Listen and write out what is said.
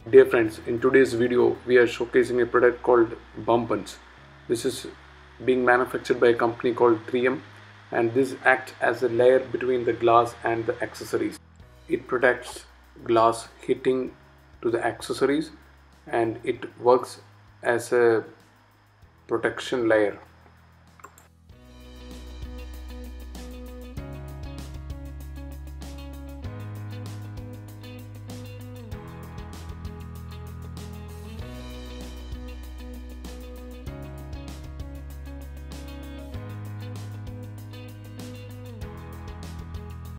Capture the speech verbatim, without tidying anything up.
Dear friends, in today's video we are showcasing a product called Bumpons. This is being manufactured by a company called three M, and this acts as a layer between the glass and the accessories. It protects glass hitting to the accessories and it works as a protection layer